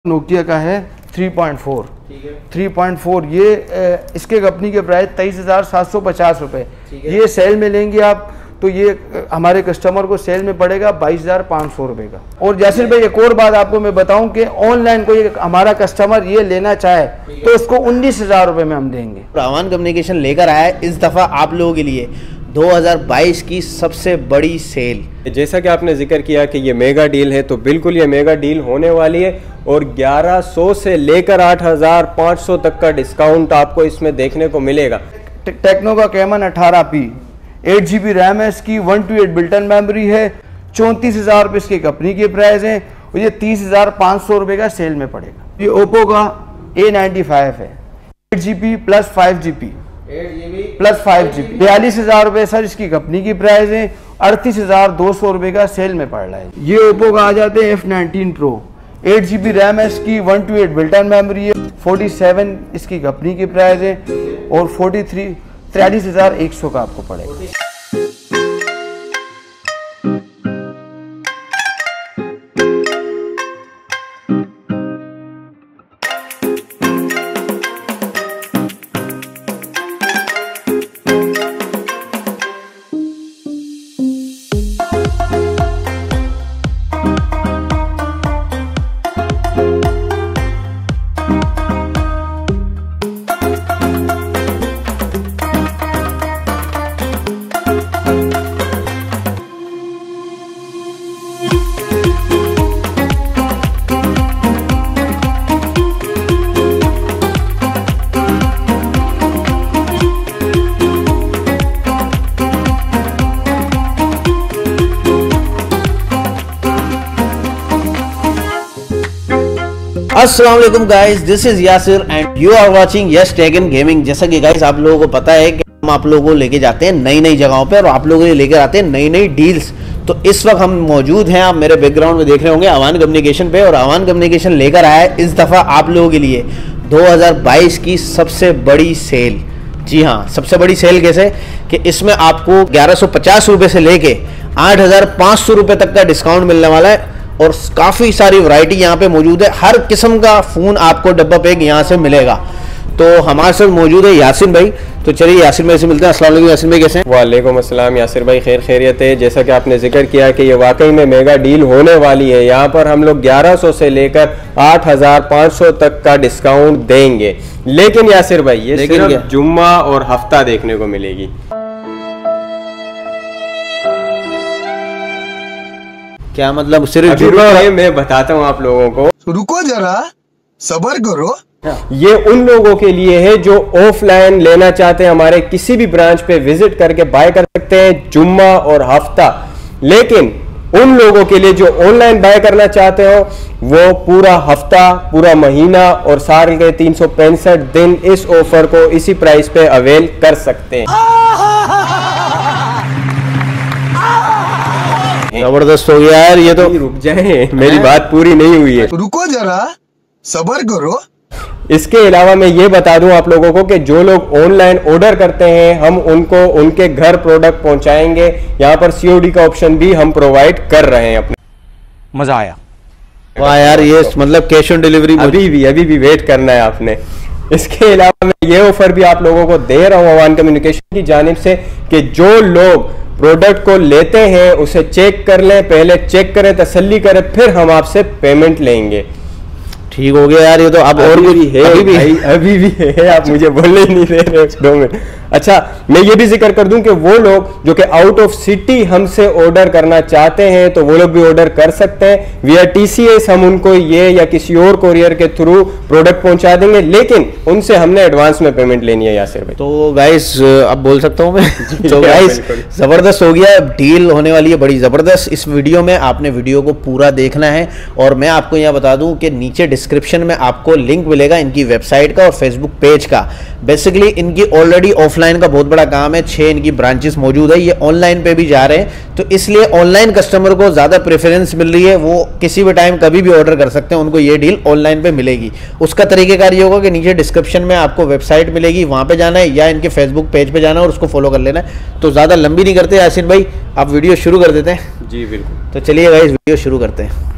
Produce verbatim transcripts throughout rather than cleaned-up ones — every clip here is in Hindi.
नोकिया का है three point four three point four ये इसके कंपनी के प्राइस तेईस हज़ार सात सौ पचास रुपये। ये सेल में लेंगे आप तो ये हमारे कस्टमर को सेल में पड़ेगा बाईस हज़ार पाँच सौ रुपये का। और जैसे भाई एक और बात आपको मैं बताऊं कि ऑनलाइन कोई हमारा कस्टमर ये लेना चाहे तो उसको उन्नीस हज़ार रुपये में हम देंगे। आवान कम्युनिकेशन लेकर आया है इस दफ़ा आप लोगों के लिए दो हज़ार बाईस की सबसे बड़ी सेल। जैसा कि आपने जिक्र किया कि ये मेगा डील है, तो बिल्कुल ये मेगा डील होने वाली है और ग्यारह सौ से लेकर आठ हज़ार पाँच सौ तक का डिस्काउंट आपको इसमें देखने को मिलेगा। टेक्नो का कैमन अठारह P eight G B RAM है, इसकी one two eight built in memory है, चौंतीस हज़ार रुपये इसकी कंपनी के प्राइस हैं और ये तीस हज़ार पाँच सौ रुपये का सेल में पड़ेगा। ये ओप्पो का ए नाइन्टी फाइव है, एट जी B plus five G B plus five G B बयालीस हजार रुपये सर इसकी कंपनी की प्राइस है, अड़तीस हजार दो सौ रुपये का सेल में पड़ रहा है। ये ओप्पो का आ जाते हैं F nineteen pro, eight G B RAM है इसकी, one two eight built in memory है, फोर्टी सेवन इसकी कंपनी की प्राइस है और फोर्टी थ्री तिरालीस हजार एक सौ का आपको पड़ेगा। अस्सलाम वालेकुम guys, this is Yasir and you are watching yes tech in gaming. जैसा कि गाइस आप लोगों को पता है कि हम आप लोगों को लेके जाते हैं नई नई जगहों पे और आप लोगों को लेकर आते हैं नई नई डील्स। तो इस वक्त हम मौजूद हैं, आप मेरे बैकग्राउंड में देख रहे होंगे आवान कम्युनिकेशन पे, और आवान कम्युनिकेशन लेकर आया है इस दफ़ा आप लोगों के लिए दो हज़ार बाईस की सबसे बड़ी सेल। जी हाँ, सबसे बड़ी सेल कैसे कि इसमें आपको ग्यारह सौ पचास रुपये से लेके आठ हज़ार पाँच सौ रुपये तक का डिस्काउंट मिलने वाला है और काफ़ी सारी वैरायटी यहाँ पे मौजूद है। हर किस्म का फ़ोन आपको डब्बा पैक यहाँ से मिलेगा। तो हमारे साथ मौजूद है यासिन भाई। तो चलिए यासिन भाई से मिलते हैं। अस्सलाम वालेकुम यासिन भाई, कैसे हैं? वालेकुम अस्सलाम यासिर भाई, खैर खैरियत है। जैसा कि आपने जिक्र किया कि ये वाकई में मेगा डील होने वाली है, यहाँ पर हम लोग ग्यारह सौ से लेकर आठ हज़ार पाँच सौ तक का डिस्काउंट देंगे। लेकिन यासिर भाई ये सिर्फ जुम्मा और हफ्ता देखने को मिलेगी। क्या मतलब? सिर्फ जुम्मा मैं बताता हूँ आप लोगों को, रुको जरा सब्र करो। ये उन लोगों के लिए है जो ऑफलाइन लेना चाहते हैं, हमारे किसी भी ब्रांच पे विजिट करके बाय कर सकते हैं जुम्मा और हफ्ता। लेकिन उन लोगों के लिए जो ऑनलाइन बाय करना चाहते हो वो पूरा हफ्ता, पूरा महीना और साल के तीन सौ पैंसठ दिन इस ऑफर को इसी प्राइस पे अवेल कर सकते हैं। जबरदस्त हो गया यार ये तो। रुक जाए, मेरी बात पूरी नहीं हुई है, रुको जरा सब्र करो। इसके अलावा मैं ये बता दूं आप लोगों को कि जो लोग ऑनलाइन ऑर्डर करते हैं हम उनको उनके घर प्रोडक्ट पहुंचाएंगे। यहाँ पर सीओडी का ऑप्शन भी हम प्रोवाइड कर रहे हैं अपने। मजा आया। वाह यार, ये मतलब कैश ऑन डिलीवरी अभी भी अभी भी वेट करना है आपने। इसके अलावा मैं ये ऑफर भी आप लोगों को दे रहा हूँ आवान कम्युनिकेशन की जानिब से कि जो लोग प्रोडक्ट को लेते हैं उसे चेक कर लें, पहले चेक करें, तसल्ली करें, फिर हम आपसे पेमेंट लेंगे। ठीक हो गया यार ये तो। अब और भी है, अभी भी है, अभी भी है, आप मुझे बोलने ही नहीं दे रहे दो मिनट। अच्छा, मैं ये भी जिक्र कर दूं कि वो लोग जो कि आउट ऑफ सिटी हमसे ऑर्डर करना चाहते हैं तो वो लोग भी ऑर्डर कर सकते हैं विया टीसीएस। हम उनको ये या किसी और कोरियर के थ्रू प्रोडक्ट पहुंचा देंगे, लेकिन उनसे हमने एडवांस में पेमेंट लेनी है यासिर भाई। तो गाइस अब बोल सकता हूं मैं तो गाइस जबरदस्त हो गया, डील होने वाली है बड़ी जबरदस्त। इस वीडियो में आपने वीडियो को पूरा देखना है और मैं आपको यहाँ बता दूं कि नीचे डिस्क्रिप्शन में आपको लिंक मिलेगा इनकी वेबसाइट का और फेसबुक पेज का। बेसिकली इनकी ऑलरेडी ऑफलाइन का बहुत बड़ा काम है, छह इनकी ब्रांचेस मौजूद है, ये ऑनलाइन पे भी जा रहे हैं, तो इसलिए ऑनलाइन कस्टमर को ज्यादा प्रेफरेंस मिल रही है। वो किसी भी टाइम कभी भी ऑर्डर कर सकते हैं, उनको ये डील ऑनलाइन पे मिलेगी। उसका तरीकेकार ये होगा कि नीचे डिस्क्रिप्शन में आपको वेबसाइट मिलेगी, वहां पे जाना है या इनके फेसबुक पेज पे जाना है और उसको फॉलो कर लेना है। तो ज्यादा लंबी नहीं करते यासिन भाई, आप वीडियो शुरू कर देते हैं। जी बिल्कुल। तो चलिए गाइस वीडियो शुरू करते हैं।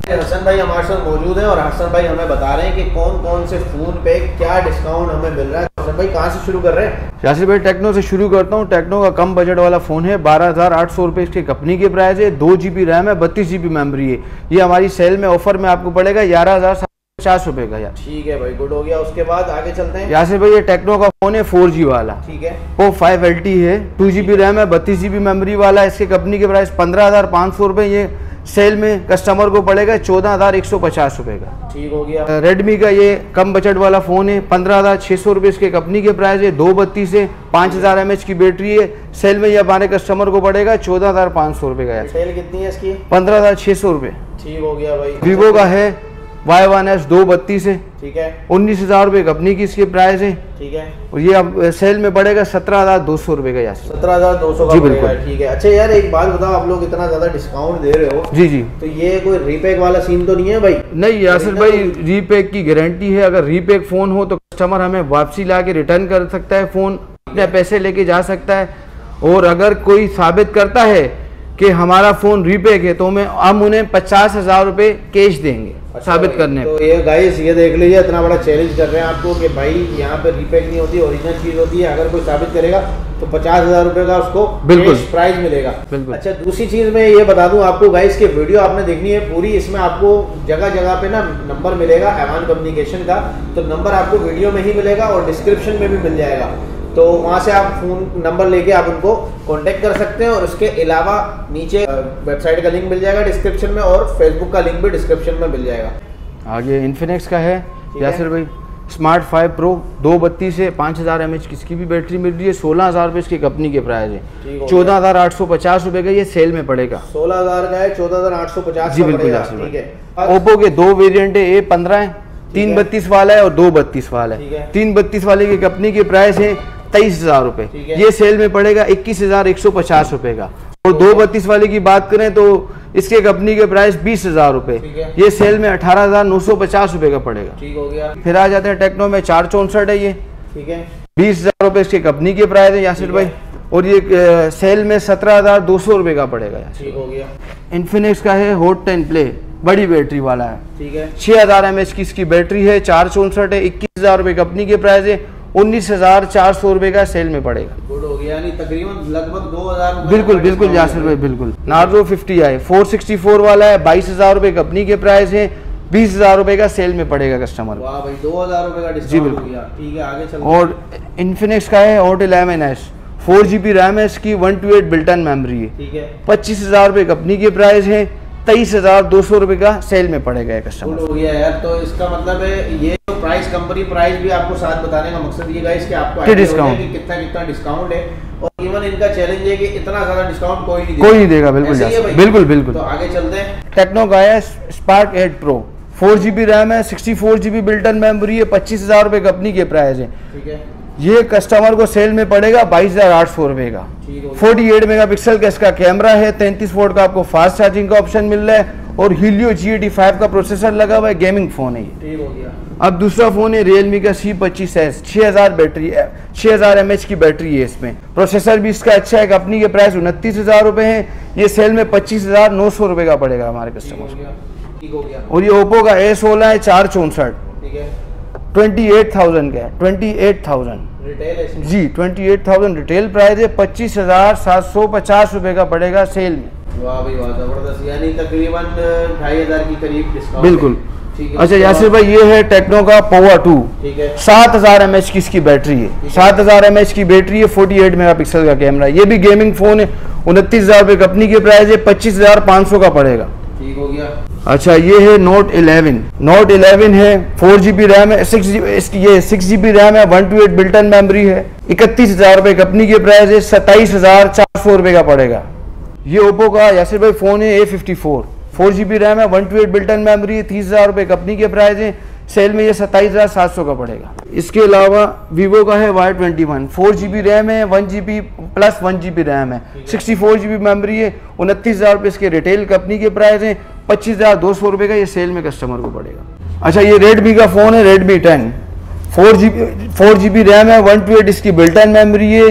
हसन भाई हमारे साथ मौजूद हैं और हसन भाई हमें बता रहे हैं कि कौन कौन से फोन पे क्या डिस्काउंट हमें मिल रहा है। हसन भाई कहाँ से शुरू कर रहे हैं? यासिर भाई टेक्नो से शुरू करता हूँ। टेक्नो का कम बजट वाला फ़ोन है, बारह हज़ार आठ सौ रुपये इसकी कंपनी की प्राइस है। दो जी बी रैम है, बत्तीस जी बी मेमरी है। ये हमारी सेल में ऑफर में आपको पड़ेगा ग्यारह हज़ार सात सौ पचास रुपये का यार। ठीक है भाई, गुड हो गया। उसके बाद आगे चलते हैं। यासिर भाई ये टेक्नो का फ़ोन है फोर जी वाला, ठीक है। वो फाइव एल टी है, टू जी बी रैम है, बत्तीस जी बी मेमरी वाला। इसकी कंपनी की प्राइस पंद्रह हज़ार पाँच सौ रुपये। ये सेल में कस्टमर को पड़ेगा चौदह हज़ार एक सौ पचास रुपये का। ठीक हो गया। रेडमी का ये कम बजट वाला फ़ोन है, पंद्रह हज़ार छः सौ रुपये इसके कंपनी के प्राइस है। दो बत्तीस है, पाँच हज़ार एम एच की बैटरी है। सेल में ये हमारे कस्टमर को पड़ेगा चौदह हज़ार पाँच सौ रुपये का। सेल कितनी है इसकी? पंद्रह हज़ार छः सौ रुपये। ठीक हो गया भाई। वीवो का है वाई वन एस दो बत्तीस है, ठीक है। उन्नीस हज़ार रुपये कंपनी की इसकी प्राइस है, ठीक है। और ये अब सेल में पड़ेगा सत्रह हज़ार दो सौ रुपये का। यार सत्रह हज़ार दो सौ का जी पड़ेगा, बिल्कुल। ठीक है। अच्छा यार एक बात बताओ, आप लोग इतना ज़्यादा डिस्काउंट दे रहे हो, जी जी, तो ये कोई रीपैक वाला सीन तो नहीं है भाई? नहीं यासिर भाई, रीपैक की गारंटी है। अगर रीपैक फ़ोन हो तो कस्टमर हमें वापसी ला के रिटर्न कर सकता है, फ़ोन अपने पैसे लेके जा सकता है। और अगर कोई साबित करता है कि हमारा फ़ोन रीपैक है तो मैं हम उन्हें पचास हज़ार रुपये कैश देंगे। अच्छा साबित भाई, करने तो ये गाइस ये देख लीजिए, इतना बड़ा चैलेंज कर रहे हैं आपको कि भाई यहाँ पे रीपैक नहीं होती, ओरिजिनल चीज़ होती है। अगर कोई साबित करेगा तो पचास हज़ार रुपये का उसको बिल्कुल प्राइस मिलेगा। बिल्कुल। अच्छा दूसरी चीज़ मैं ये बता दूं आपको गाइस कि वीडियो आपने देखनी है पूरी, इसमें आपको जगह जगह पे ना नंबर मिलेगा एवान कम्युनिकेशन का, तो नंबर आपको वीडियो में ही मिलेगा और डिस्क्रिप्शन में भी मिल जाएगा। तो वहाँ से आप फोन नंबर लेके आप उनको कांटेक्ट कर सकते हैं। और उसके अलावा नीचे वेबसाइट का लिंक मिल जाएगा डिस्क्रिप्शन में, और फेसबुक का लिंक भी डिस्क्रिप्शन में मिल जाएगा। आगे इन्फिनिक्स का है यासिर भाई, स्मार्ट फाइव प्रो दो बत्तीस है, पाँच हज़ार एम एच की इसकी भी बैटरी मिल रही है। सोलह हज़ार रुपये इसकी कंपनी के प्राइस है, चौदह हज़ार आठ सौ पचास रुपये का ये सेल में पड़ेगा। सोलह हज़ार का है, चौदह हज़ार आठ सौ पचास। जी बिल्कुल यासिर भाई। ठीक है। ओप्पो के दो वेरिएंट है, ए पंद्रह है, तीन बत्तीस वाला है और दो बत्तीस वाला है। तीन बत्तीस वाले की कंपनी की प्राइस है तेईस हज़ार रुपये, ये सेल में पड़ेगा इक्कीस हज़ार एक सौ पचास रुपये का। और दो बत्तीस वाले की बात करें तो इसके कंपनी के प्राइस बीस हज़ार रुपये, ये सेल में अठारह हज़ार नौ सौ पचास रुपये का पड़ेगा। ठीक हो गया। फिर आ जाते हैं टेक्नो में, चार चौंसठ है ये, ठीक है, बीस हज़ार रुपये इसकी कंपनी की प्राइस है यासिर भाई, और ये सेल में सत्रह हज़ार दो सौ रुपये का पड़ेगा। ठीक हो गया। इन्फिनिक्स का है हॉट टेन प्ले, बड़ी बैटरी वाला है, ठीक है। छः हज़ार एम एच की इसकी बैटरी है, चार चौंसठ है, इक्कीस हज़ार रुपये कंपनी के प्राइस है, उन्नीस हज़ार चार सौ रुपये का सेल में पड़ेगा। गुड हो गया, यानी तकरीबन लगभग दो हज़ार। बिल्कुल बिल्कुल यासिर भाई बिल्कुल। Narzo fifty I four sixty four वाला है, बाईस हज़ार रुपये कंपनी के प्राइस है, बीस हज़ार रुपये का सेल में पड़ेगा कस्टमर। वाह भाई, दो हज़ार रुपये का डिस्काउंट हो गया। ठीक है, आगे चलते हैं। और इन्फिनिक्स का है hot eleven S, four G B RAM है इसकी, one two eight built in memory है, ठीक है, पच्चीस हज़ार रुपये कंपनी की प्राइस है, तेईस हज़ार दो सौ रुपये का सेल में पड़ेगा कस्टमर। हो गया यार। तो इसका मतलब है ये जो प्राइस कंपनी प्राइस भी आपको साथ बताने का मकसद ये गाइस कि आपको आइडिया हो जाए कि कितना कितना डिस्काउंट है। और इवन इनका चैलेंज है कि इतना ज्यादा डिस्काउंट कोई नहीं देगा, कोई नहीं देगा। बिल्कुल ऐसे ही है भाई? बिल्कुल बिल्कुल। तो आगे चलते हैं। टेक्नो का है spark eight pro, four G B RAM है, sixty four G B built in memory है, पच्चीस हज़ार रुपये कंपनी के प्राइस है, ठीक है। ये कस्टमर को सेल में पड़ेगा बाईस हज़ार आठ सौ रुपये का। फोर्टी एट मेगा पिक्सल का इसका कैमरा है, तैंतीस वोल्ट का आपको फास्ट चार्जिंग का ऑप्शन मिल रहा है, और हीलियो जी एटी फाइव का प्रोसेसर लगा हुआ है, गेमिंग फोन है ये। ठीक हो गया। अब दूसरा फोन है रियलमी का सी पच्चीस एस, छः हज़ार बैटरी है, छः हज़ार एम एच की बैटरी है इसमें, प्रोसेसर भी इसका अच्छा है, कंपनी के प्राइस उनतीस हज़ार रुपये है, ये सेल में पच्चीस हज़ार नौ सौ रुपये का पड़ेगा हमारे कस्टमर को। ठीक हो गया। और ये ओप्पो का ए सोलह है, चार चौंसठ, ठीक है, ट्वेंटी एट थाउजेंड का है, ट्वेंटी एट थाउजेंड रिटेल है इसमें? जी, twenty eight thousand retail price है, पच्चीस हज़ार सात सौ पचास रुपये का पड़ेगा सेल में। वाह भाई वाह, जबरदस्त, यानी तकरीबन ढाई हजार के करीब डिस्काउंट। बिल्कुल। ठीक है। अच्छा यासिर भाई, ये है टेक्नो का पोवा टू, ठीक है, सात हज़ार एम एच की इसकी बैटरी है, सात हज़ार एम एच की बैटरी है, फोर्टी एट मेगा पिक्सल का कैमरा, ये भी गेमिंग फोन है, उनतीस हज़ार रुपये कंपनी के प्राइस है, पच्चीस हज़ार पाँच सौ का पड़ेगा। ठीक हो गया। अच्छा ये है नोट इलेवन, नोट इलेवन है, फोर जी बी रैम है, सिक्स जी ये सिक्स जी बी रैम है, one two eight built in memory है, इकतीस हज़ार रुपये कंपनी के प्राइस है, सत्ताईस हज़ार चार सौ रुपये का पड़ेगा। ये ओप्पो का यासिर भाई फ़ोन है A fifty four, four G B RAM है, one two eight built in memory है, तीस हज़ार रुपये कंपनी के प्राइस है, सेल में ये सत्ताईस हज़ार सात सौ का पड़ेगा। इसके अलावा वीवो का है Y twenty one, four G B RAM है, one G B plus one G B RAM है, sixty four G B memory है, उनतीस हज़ार रुपये इसके रिटेल कंपनी के प्राइस हैं, पच्चीस हज़ार दो सौ रुपये का ये सेल में कस्टमर को पड़ेगा। अच्छा ये रेडमी का फ़ोन है, Redmi ten, four G B four G B RAM है, वन टू एट इसकी बिल्टन मेमरी है,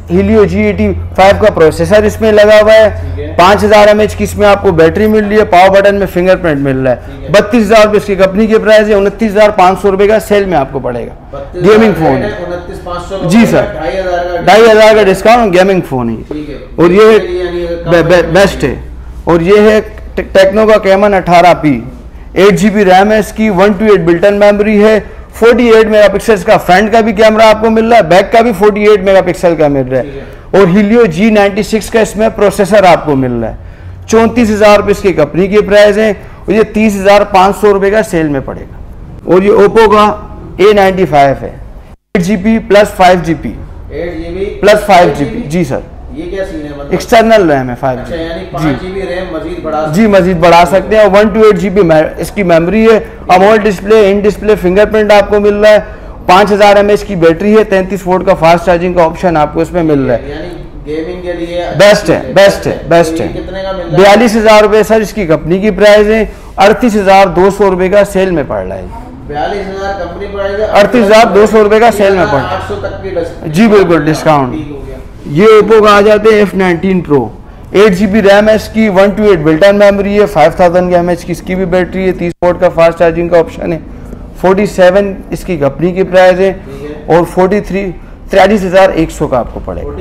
हीलियो जी एटी फाइव का प्रोसेसर इसमें लगा हुआ है। पाँच हज़ार एम एच की इसमें आपको बैटरी मिल रही है। पावर बटन में फिंगरप्रिंट मिल रहा है। बत्तीस हज़ार रुपये इसकी कंपनी के प्राइस है। उनतीस हज़ार पाँच सौ रुपये का सेल में आपको पड़ेगा। गेमिंग फोन है जी सर, ढाई हज़ार का डिस्काउंट, गेमिंग फोन है। और ये बे, बे, बेस्ट है। और ये है टेक्नो का कैमन अठारह P, eight G B RAM है इसकी, one two eight built in memory है। अड़तालीस मेगापिक्सल का फ्रंट का भी कैमरा आपको मिल रहा है, बैक का भी अड़तालीस मेगापिक्सल का मिल रहा है। और हीलियो जी नाइन्टी सिक्स का इसमें प्रोसेसर आपको मिल रहा है। चौंतीस हजार रुपये इसकी कंपनी की प्राइस है और ये तीस हजार पाँच सौ रुपये का सेल में पड़ेगा। और ये ओप्पो का ए नाइन्टी फाइव है, एट जी B plus five G P plus five G P G sir. ये क्या सीन है मतलब? एक्सटर्नल रैम है फाइव अच्छा, यानी पाँच जीबी रैम मजीद बढ़ा जी मजीद बढ़ा सकते हैं। और वन टू एट जी बी इसकी मेमोरी है। AMOLED display, in display fingerprint आपको मिल रहा है। पाँच हज़ार एम एच की बैटरी है। तैंतीस वोल्ट का फास्ट चार्जिंग का ऑप्शन आपको इसमें मिल रहा है। यानी गेमिंग के लिए बेस्ट है, बेस्ट है, बेस्ट है। कितने का मिल रहा है? बयालीस हजार रुपये सर इसकी कंपनी की प्राइस है। अड़तीस हजार दो सौ रुपये का सेल में पड़ रहा है। बयालीस हजार कंपनी प्राइस है, अड़तीस हजार दो सौ रुपये का सेल में पड़ रहा है। आठ सौ तक की जी बिल्कुल डिस्काउंट। ये ओप्पो का आ जाते हैं F nineteen pro, eight G B RAM है इसकी, one two eight built in memory है। फाइव थाउजेंड एम एच की इसकी भी बैटरी है। तीस वोल्ट का फास्ट चार्जिंग का ऑप्शन है। सैंतालीस इसकी कंपनी की प्राइस है। और तैंतालीस तिरालीस हजार एक सौ का आपको पड़ेगा।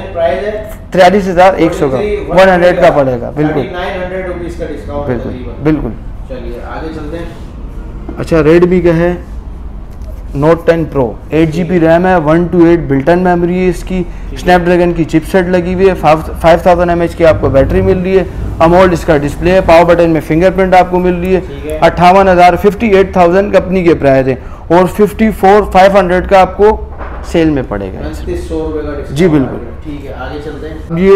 तिरालीस हजार एक सौ का सौ का पड़ेगा। बिल्कुल बिल्कुल बिल्कुल। चलिए आगे चलते हैं। अच्छा, रेडमी का है note ten pro, eight G B RAM है, one two eight built in memory है इसकी। स्नैपड्रैगन की चिपसेट लगी हुई है। फाइव थाउजेंड एम एच की आपको बैटरी मिल रही है। अमोल्ड इसका डिस्प्ले है। पावर बटन में फिंगरप्रिंट आपको मिल रही है। अट्ठावन हज़ार फिफ्टी एट थाउजेंड कंपनी के प्राइस है। और फिफ्टी फोर फाइव हंड्रेड का आपको सेल में पड़ेगा। जी बिल्कुल। ठीक है आगे चलते हैं। ये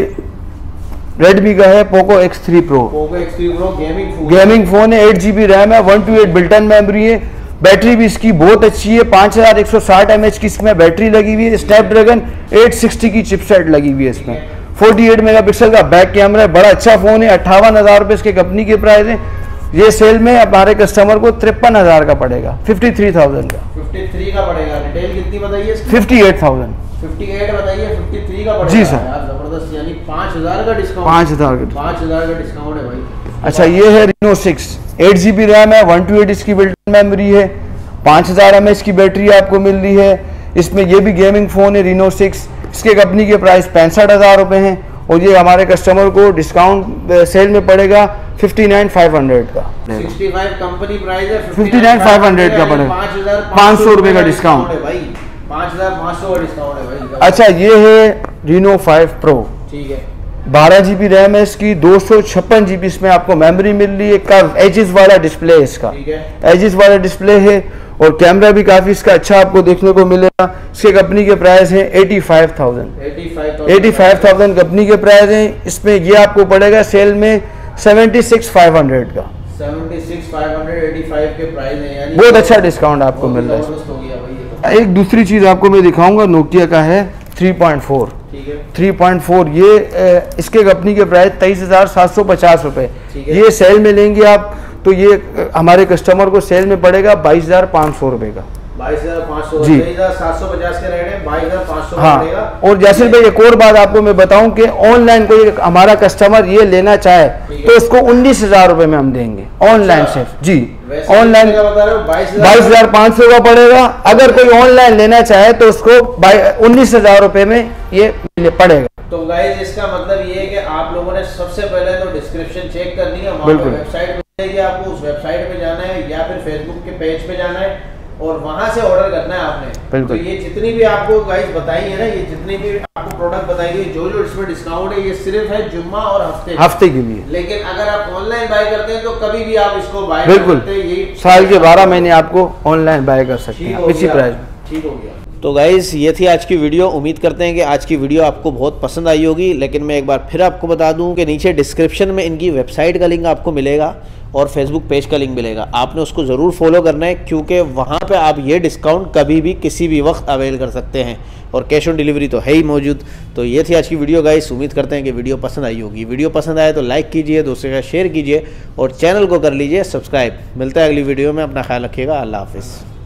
रेडमी का है Poco X three pro, Poco X three pro gaming phone gaming phone है। एट जी बी रैम है, one two eight built in memory है। बैटरी भी इसकी बहुत अच्छी है। पाँच हज़ार एक सौ साठ एम एच की इसमें बैटरी लगी हुई है। स्नैपड्रैगन एट सिक्सटी की चिपसेट लगी हुई है इसमें। अड़तालीस मेगापिक्सल का बैक कैमरा है। बड़ा अच्छा फोन है। अट्ठावन हज़ार रुपये इसके कंपनी के प्राइस है। ये सेल में हमारे कस्टमर को तिरपन हज़ार का पड़ेगा, फिफ्टी थ्री थाउजेंड का। फिफ्टी थ्री का पड़ेगा। रिटेल कितनी बताइए? Fifty eight thousand fifty eight बताइए, फिफ्टी थ्री का पड़ेगा। जी सर। जबरदस्त, यानी पाँच हज़ार का डिस्काउंट। पाँच हज़ार का पाँच हज़ार का डिस्काउंट है भाई। अच्छा, ये है Reno six, eight G B RAM है, वन टू एट इसकी बिल्ट मेमोरी है। पाँच हज़ार एम एच की बैटरी आपको मिल रही है इसमें। ये भी गेमिंग फ़ोन है रीनो सिक्स। इसके कंपनी के प्राइस पैंसठ हज़ार रुपये हैं। और ये हमारे कस्टमर को डिस्काउंट सेल में पड़ेगा फिफ्टी नाइन फाइव हंड्रेड का। सिक्सटी फाइव कंपनी प्राइस है, फिफ्टी नाइन फाइव हंड्रेड का पड़ेगा। पाँच सौ रुपये का डिस्काउंट है भाई। पाँच हज़ार पाँच सौ का डिस्काउंट है भाई। अच्छा, ये है रीनो फाइव प्रो, ठीक है। बारह जी बी रैम है इसकी, दो सौ छप्पन जी बी इसमें आपको मेमोरी मिल रही है। कर्व एजिस वाला डिस्प्ले है इसका, एजिस वाला डिस्प्ले है। और कैमरा भी काफी इसका अच्छा आपको देखने को मिलेगा। इसके कंपनी के प्राइस है eighty five thousand eighty five thousand company के प्राइस है। इसमें ये आपको पड़ेगा सेल में सेवेंटी सिक्स फाइव हंड्रेड का। Seventy six five hundred eighty five के प्राइस है, यानी बहुत अच्छा डिस्काउंट आपको मिल रहा है। एक दूसरी चीज आपको मैं दिखाऊंगा, नोकिया का है three point four. Three point four ये इसके कंपनी के प्राइस तेईस हजार सात सौ पचास रुपए। ये सेल में लेंगे आप तो ये हमारे कस्टमर को सेल में पड़ेगा बाईस हजार पाँच सौ रुपए का। बाईस हजार पाँच सौ जी, सात सौ पचास के रेट है, बाईस हजार पाँच सौ। हाँ, और जैसे भाई एक और बात आपको मैं बताऊं कि ऑनलाइन कोई हमारा कस्टमर ये लेना चाहे तो उसको उन्नीस हजार रुपए में हम देंगे ऑनलाइन सिर्फ। जी, ऑनलाइन बाईस हजार पाँच सौ का पड़ेगा। अगर कोई ऑनलाइन लेना चाहे तो उसको उन्नीस हजार रुपए में ये पड़ेगा। तो गाइस इसका मतलब ये है कि आप लोगों ने सबसे पहले तो डिस्क्रिप्शन चेक करनी है। बिल्कुल। वेबसाइट मिलेगी आपको, उस वेबसाइट पे जाना है या फिर फेसबुक के पेज पे जाना है और वहां से ऑर्डर करना है आपने। तो ये जितनी भी आपको गाइस बताई है ना, ये जितनी भी आपको प्रोडक्ट बताई गई, जो जो इसमें डिस्काउंट है, ये सिर्फ है जुम्मा और हफ्ते हफ्ते के लिए। लेकिन अगर आप ऑनलाइन बाय करते हैं तो कभी भी आप इसको बाय कर सकते हैं। ये साल के बारह महीने आपको ऑनलाइन बाय कर सकते हैं इसी प्राइस में। ठीक हो गया। तो गाइज़ ये थी आज की वीडियो। उम्मीद करते हैं कि आज की वीडियो आपको बहुत पसंद आई होगी। लेकिन मैं एक बार फिर आपको बता दूं कि नीचे डिस्क्रिप्शन में इनकी वेबसाइट का लिंक आपको मिलेगा और फेसबुक पेज का लिंक मिलेगा। आपने उसको ज़रूर फॉलो करना है, क्योंकि वहाँ पे आप ये डिस्काउंट कभी भी किसी भी वक्त अवेल कर सकते हैं और कैश ऑन डिलीवरी तो है ही मौजूद। तो ये थी आज की वीडियो गाइस। उम्मीद करते हैं कि वीडियो पसंद आई होगी। वीडियो पसंद आए तो लाइक कीजिए, दूसरे का शेयर कीजिए और चैनल को कर लीजिए सब्सक्राइब। मिलता है अगली वीडियो में। अपना ख्याल रखिएगा। अल्लाह हाफिज़।